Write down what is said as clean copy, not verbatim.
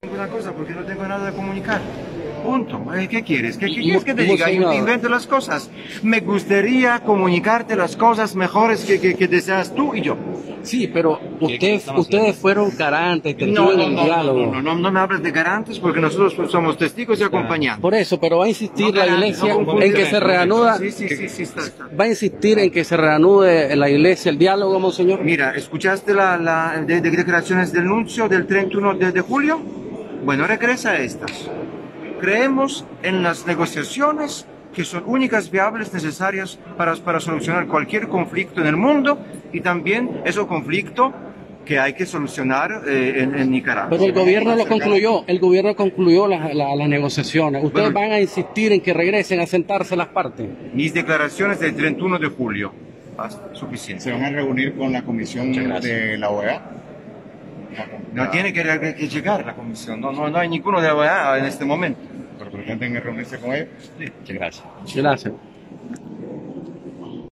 Una cosa porque no tengo nada de comunicar. Punto. ¿Qué quieres? ¿Qué quieres que te diga? Yo te invento las cosas. Me gustaría comunicarte las cosas mejores que deseas tú y yo. Sí, pero ustedes fueron garantes, testigos del diálogo. No me hables de garantes porque nosotros somos testigos y acompañantes. Por eso, pero va a insistir la iglesia en que se reanuda. Sí, está. Va a insistir en que se reanude en la iglesia el diálogo, monseñor. Mira, ¿escuchaste las declaraciones del nuncio del 31 de julio? Bueno, regresa a estas. Creemos en las negociaciones que son únicas, viables, necesarias para solucionar cualquier conflicto en el mundo y también ese conflicto que hay que solucionar en Nicaragua. Pero el gobierno lo concluyó, las negociaciones. Ustedes van a insistir en que regresen a sentarse las partes. Mis declaraciones del 31 de julio. Basta, suficiente. ¿Se van a reunir con la comisión de la OEA? No tiene que llegar la comisión, no hay ninguno de la OEA en este momento. ¿Pero pretenden reunirse con ellos? Sí. Gracias.